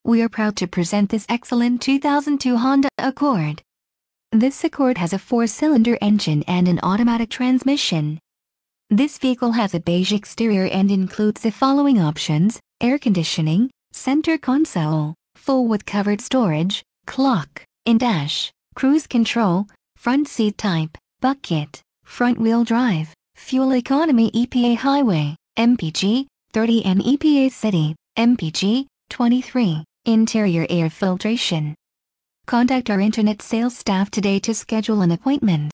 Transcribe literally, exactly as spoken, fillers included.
We are proud to present this excellent two thousand two Honda Accord. This Accord has a four-cylinder engine and an automatic transmission. This vehicle has a beige exterior and includes the following options: air conditioning, center console, full with covered storage, clock, in-dash, cruise control, front seat type, bucket, front-wheel drive, fuel economy E P A highway, M P G, thirty and E P A city, M P G, twenty-three, interior air filtration. Contact our internet sales staff today to schedule an appointment.